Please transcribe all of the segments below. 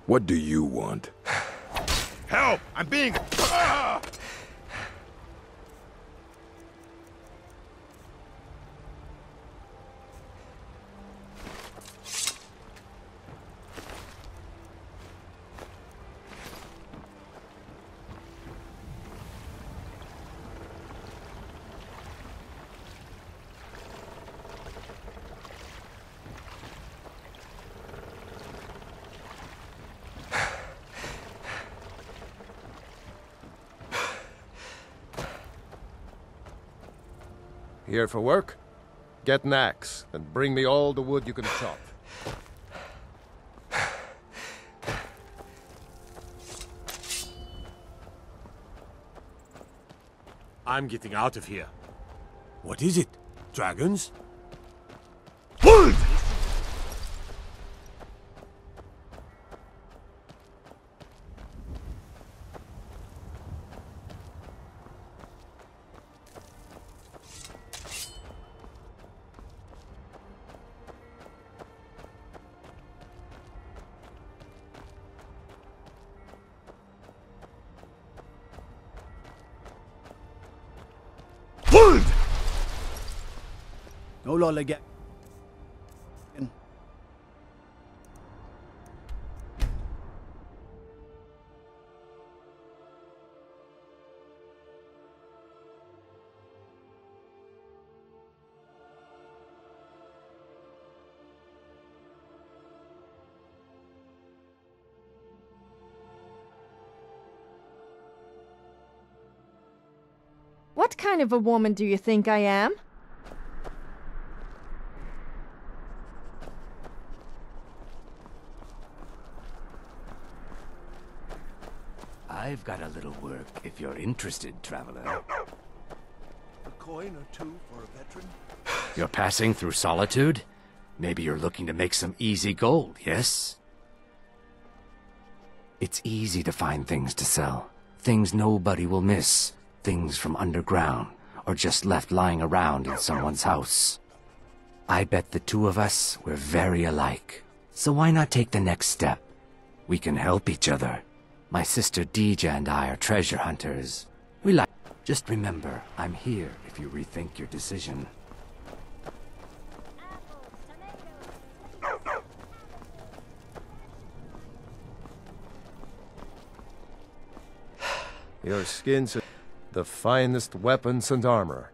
What do you want? Help! I'm being... Ah! Here for work? Get an axe, and bring me all the wood you can chop. I'm getting out of here. What is it? Dragons? Hold! Hold! No lollygag. What kind of a woman do you think I am? I've got a little work if you're interested, traveler. A coin or two for a veteran? You're passing through Solitude? Maybe you're looking to make some easy gold, yes? It's easy to find things to sell. Things nobody will miss. Things from underground, or just left lying around in someone's house. I bet the two of us, we're very alike. So why not take the next step? We can help each other. My sister Dija and I are treasure hunters. We like... Just remember, I'm here if you rethink your decision. Your skin's the finest weapons and armor.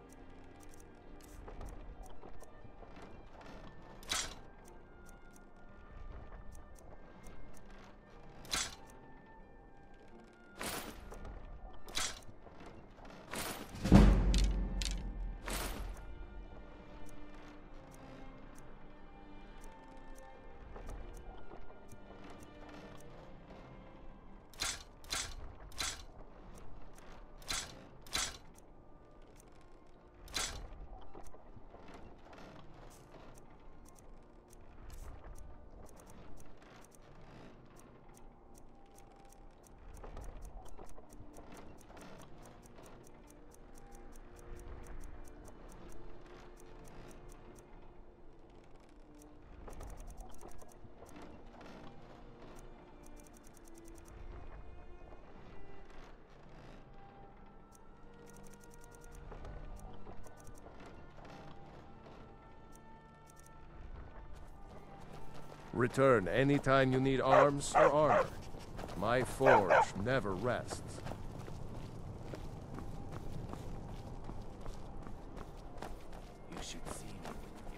Return anytime you need arms or armor. My forge never rests. You should see me when you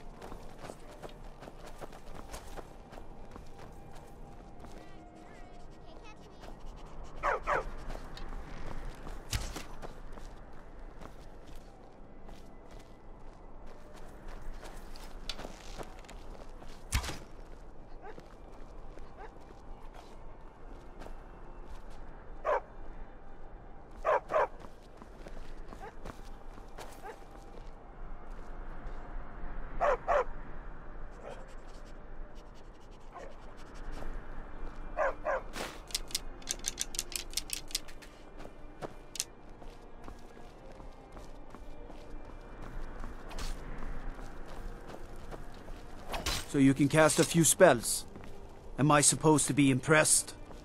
So you can cast a few spells. Am I supposed to be impressed?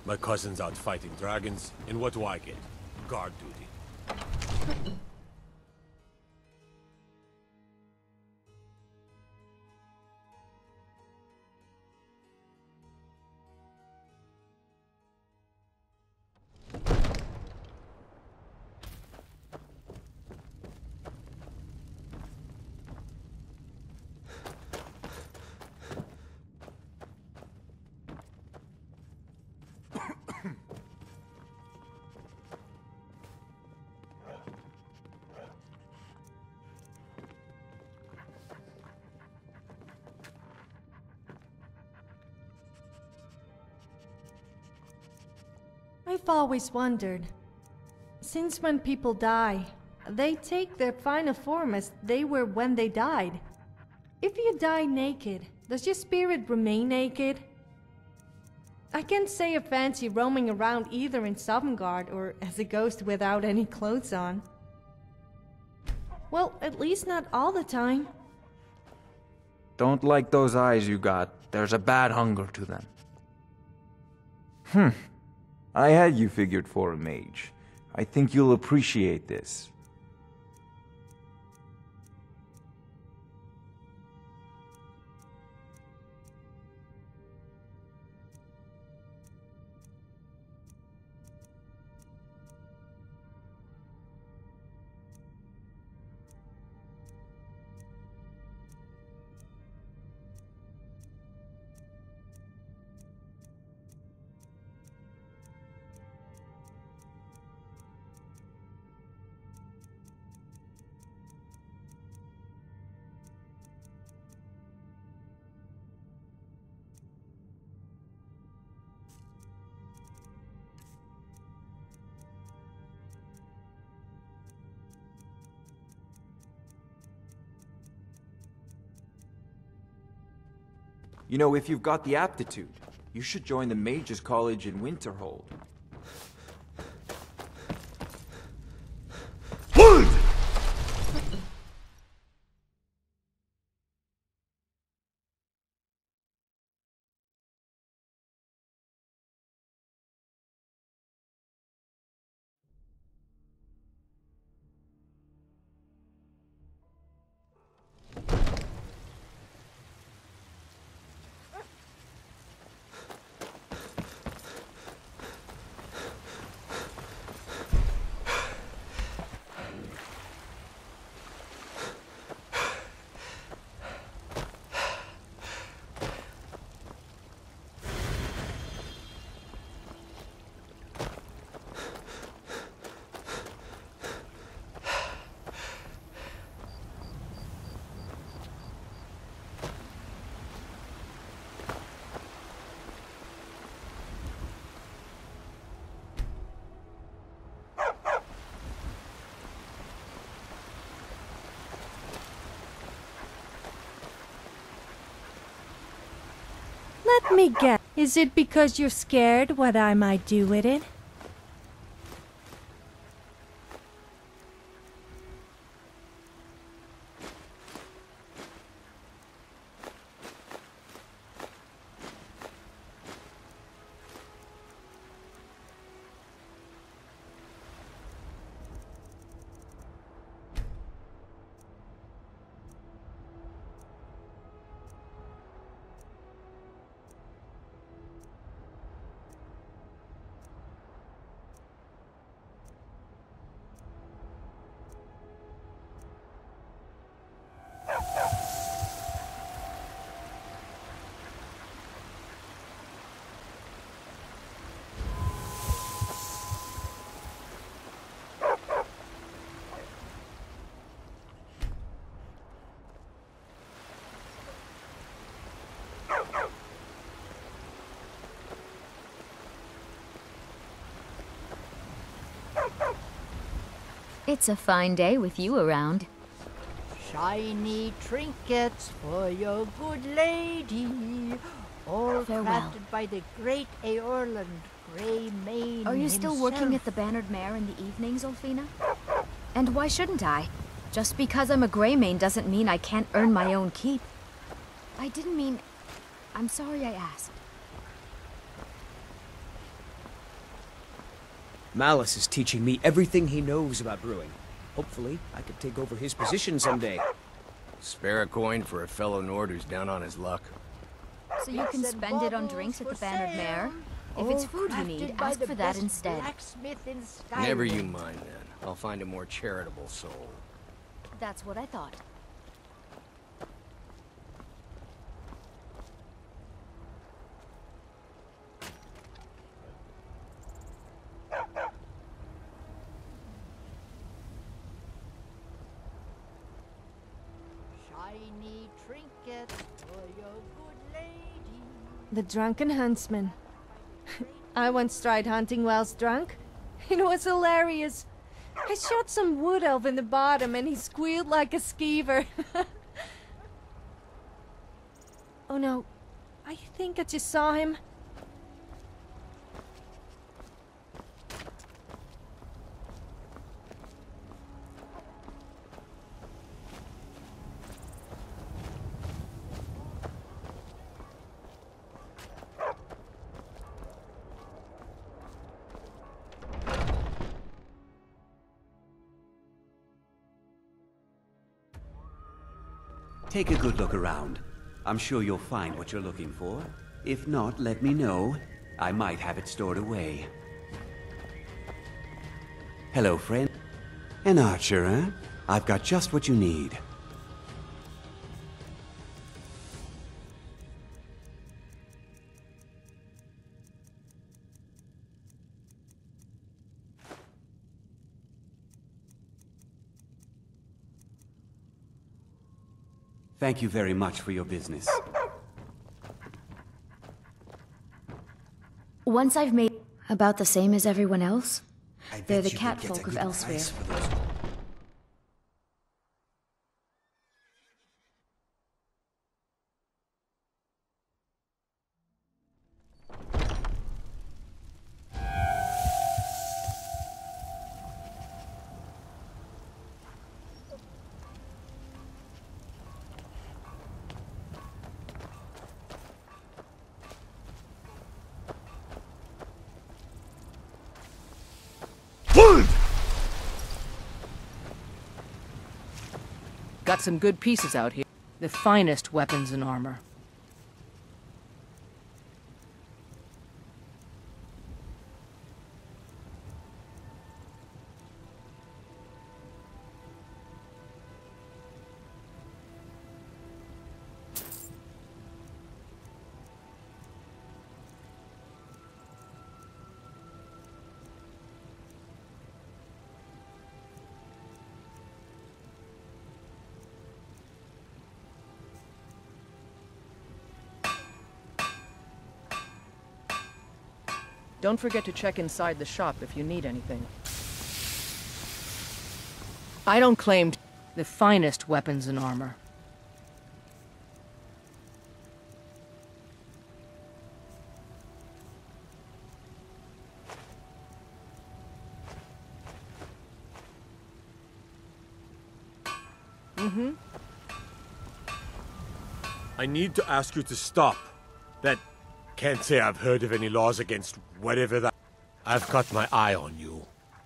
My cousin's out fighting dragons, and what do I get? Guard duty. I've always wondered, since when people die, they take their final form as they were when they died. If you die naked, does your spirit remain naked? I can't say I fancy roaming around either in Sovngarde or as a ghost without any clothes on. Well, at least not all the time. Don't like those eyes you got. There's a bad hunger to them. I had you figured for a mage. I think you'll appreciate this. You know, if you've got the aptitude, you should join the Mages College in Winterhold. Let me guess. Is it because you're scared what I might do with it? It's a fine day with you around. Shiny trinkets for your good lady, all Farewell. crafted by the great Eorland Greymane Are you still himself. working at the Bannered Mare in the evenings, Ulfina? And why shouldn't I? Just because I'm a Greymane doesn't mean I can't earn my own keep. I didn't mean... I'm sorry I asked. Malice is teaching me everything he knows about brewing. Hopefully, I could take over his position someday. Spare a coin for a fellow Nord who's down on his luck. So you can spend it on drinks at the Bannered Mare? If it's food you need, ask for that instead. Never you mind then. I'll find a more charitable soul. That's what I thought. Shiny trinket for your good lady. The Drunken Huntsman. I once tried hunting whilst drunk. It was hilarious. I shot some wood elf in the bottom and he squealed like a skeever. Oh no, I think I just saw him. Take a good look around. I'm sure you'll find what you're looking for. If not, let me know. I might have it stored away. Hello, friend. An archer, huh? I've got just what you need. Thank you very much for your business. Once I've made about the same as everyone else, they're the catfolk of Elsewhere. Got some good pieces out here. The finest weapons and armor. Don't forget to check inside the shop if you need anything. I don't claim the finest weapons and armor. I need to ask you to stop. Can't say I've heard of any laws against whatever that... I've got my eye on you.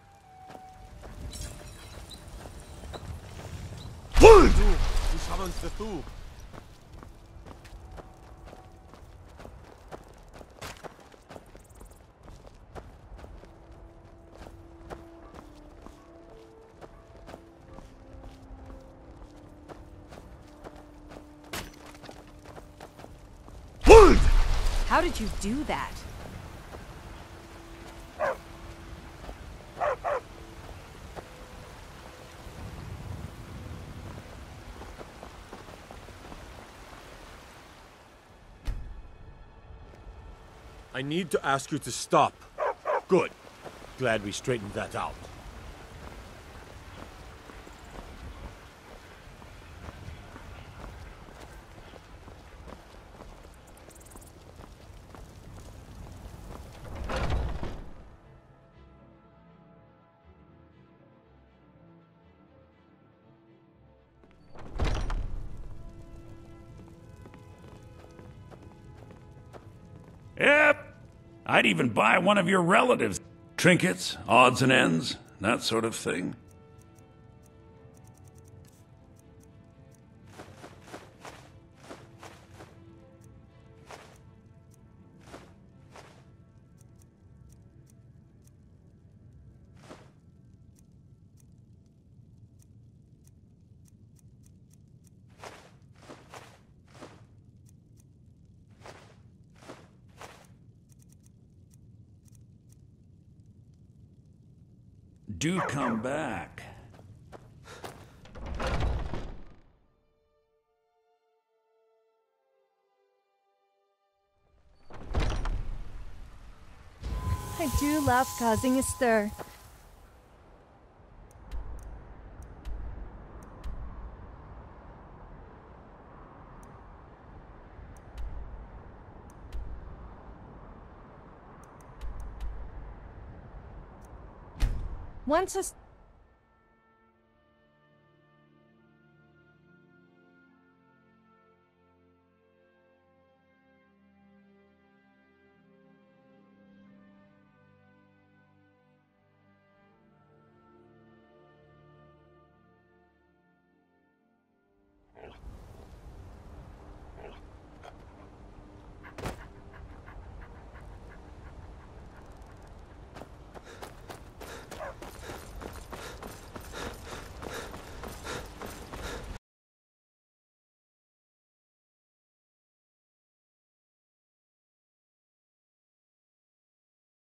Who summons the two? How did you do that? I need to ask you to stop. Good. Glad we straightened that out. Yep. I'd even buy one of your relatives. Trinkets, odds and ends, that sort of thing. Do come back. I do love causing a stir. Once